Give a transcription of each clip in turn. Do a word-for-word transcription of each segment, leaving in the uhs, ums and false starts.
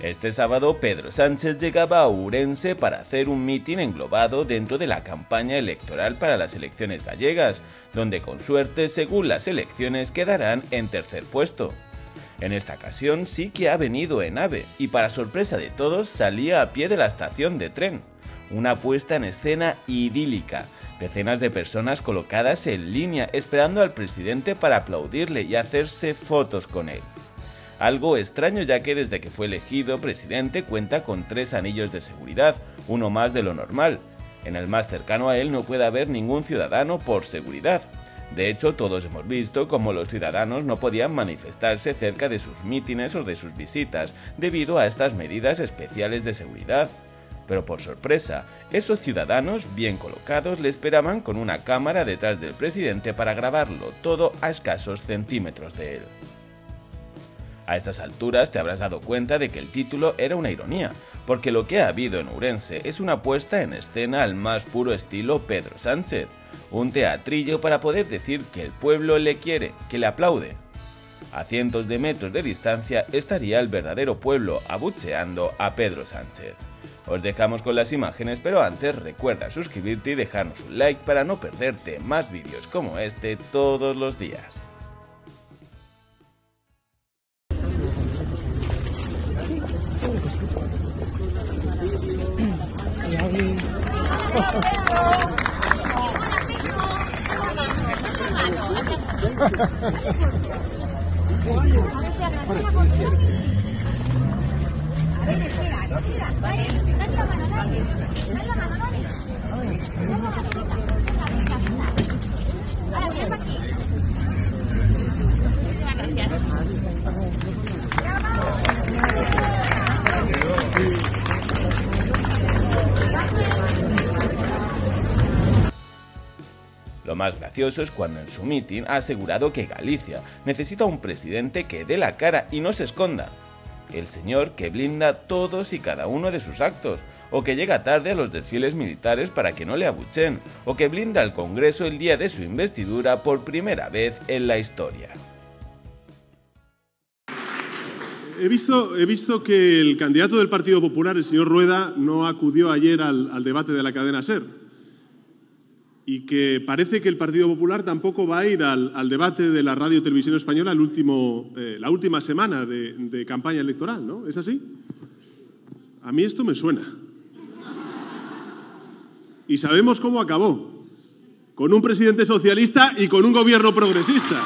Este sábado Pedro Sánchez llegaba a Ourense para hacer un mitin englobado dentro de la campaña electoral para las elecciones gallegas, donde con suerte, según las elecciones, quedarán en tercer puesto. En esta ocasión sí que ha venido en AVE y para sorpresa de todos salía a pie de la estación de tren. Una puesta en escena idílica, decenas de personas colocadas en línea esperando al presidente para aplaudirle y hacerse fotos con él. Algo extraño, ya que desde que fue elegido presidente cuenta con tres anillos de seguridad, uno más de lo normal. En el más cercano a él no puede haber ningún ciudadano por seguridad. De hecho, todos hemos visto cómo los ciudadanos no podían manifestarse cerca de sus mítines o de sus visitas, debido a estas medidas especiales de seguridad. Pero por sorpresa, esos ciudadanos bien colocados le esperaban con una cámara detrás del presidente para grabarlo todo a escasos centímetros de él. A estas alturas te habrás dado cuenta de que el título era una ironía, porque lo que ha habido en Ourense es una puesta en escena al más puro estilo Pedro Sánchez, un teatrillo para poder decir que el pueblo le quiere, que le aplaude. A cientos de metros de distancia estaría el verdadero pueblo abucheando a Pedro Sánchez. Os dejamos con las imágenes, pero antes recuerda suscribirte y dejarnos un like para no perderte más vídeos como este todos los días. Lo más gracioso es cuando en su mitin ha asegurado que Galicia necesita un presidente que dé la cara y no se esconda. El señor que blinda todos y cada uno de sus actos, o que llega tarde a los desfiles militares para que no le abucheen, o que blinda al Congreso el día de su investidura por primera vez en la historia. He visto, he visto que el candidato del Partido Popular, el señor Rueda, no acudió ayer al, al debate de la cadena SER. Y que parece que el Partido Popular tampoco va a ir al, al debate de la Radio Televisión Española el último, eh, la última semana de, de campaña electoral, ¿no? ¿Es así? A mí esto me suena. Y sabemos cómo acabó. Con un presidente socialista y con un gobierno progresista.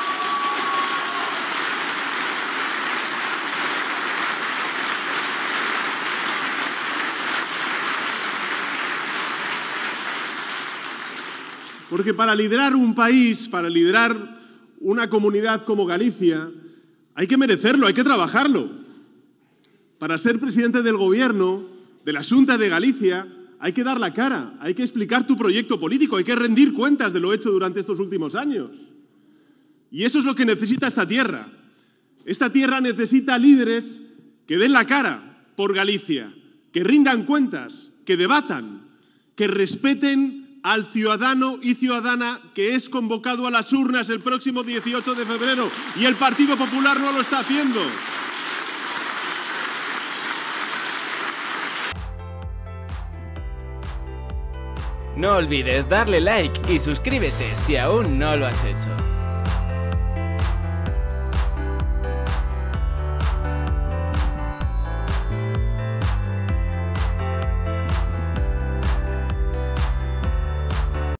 Porque para liderar un país, para liderar una comunidad como Galicia, hay que merecerlo, hay que trabajarlo. Para ser presidente del gobierno, de la Xunta de Galicia, hay que dar la cara, hay que explicar tu proyecto político, hay que rendir cuentas de lo hecho durante estos últimos años. Y eso es lo que necesita esta tierra. Esta tierra necesita líderes que den la cara por Galicia, que rindan cuentas, que debatan, que respeten al ciudadano y ciudadana que es convocado a las urnas el próximo dieciocho de febrero, y el Partido Popular no lo está haciendo. No olvides darle like y suscríbete si aún no lo has hecho.